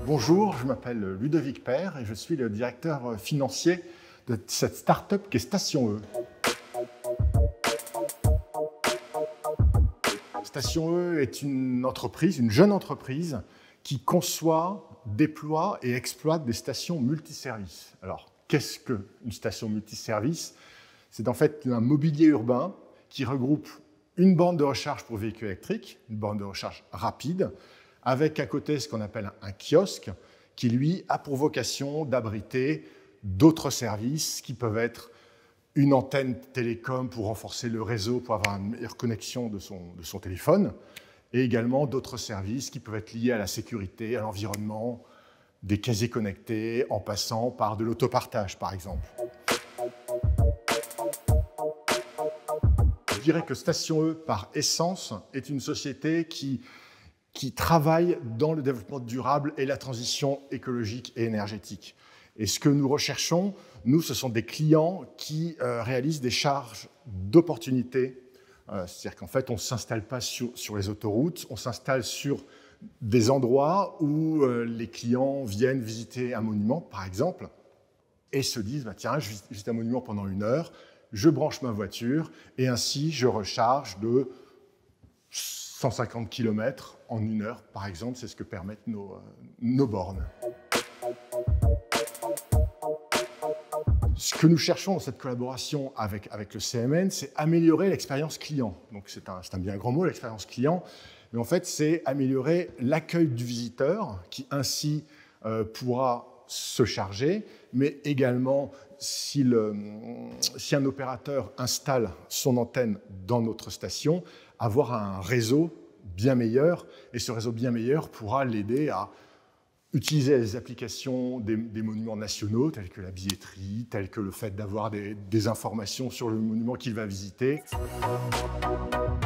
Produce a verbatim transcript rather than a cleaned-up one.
Bonjour, je m'appelle Ludovic Père et je suis le directeur financier de cette start-up qui est Station E. Station E est une entreprise, une jeune entreprise qui conçoit, déploie et exploite des stations multiservices. Alors, qu'est-ce qu'une station multiservice? C'est en fait un mobilier urbain qui regroupe une borne de recharge pour véhicules électriques, une borne de recharge rapide, avec à côté ce qu'on appelle un kiosque, qui lui a pour vocation d'abriter d'autres services qui peuvent être une antenne télécom pour renforcer le réseau, pour avoir une meilleure connexion de son, de son téléphone, et également d'autres services qui peuvent être liés à la sécurité, à l'environnement, des casiers connectés, en passant par de l'autopartage, par exemple. Je dirais que Station E, par essence, est une société qui, qui travaille dans le développement durable et la transition écologique et énergétique. Et ce que nous recherchons, nous, ce sont des clients qui euh, réalisent des charges d'opportunité. Euh, C'est-à-dire qu'en fait, on ne s'installe pas sur, sur les autoroutes, on s'installe sur des endroits où euh, les clients viennent visiter un monument, par exemple, et se disent bah, « Tiens, je visite un monument pendant une heure, je branche ma voiture, et ainsi je recharge de cent cinquante kilomètres en une heure, par exemple. » C'est ce que permettent nos, euh, nos bornes. Ce que nous cherchons dans cette collaboration avec, avec le C M N, c'est améliorer l'expérience client. Donc c'est un, c'est un bien grand mot, l'expérience client, mais en fait c'est améliorer l'accueil du visiteur qui ainsi euh, pourra se charger, mais également si, le, si un opérateur installe son antenne dans notre station, avoir un réseau bien meilleur, et ce réseau bien meilleur pourra l'aider à utiliser les applications des, des monuments nationaux, tels que la billetterie, tels que le fait d'avoir des, des informations sur le monument qu'il va visiter.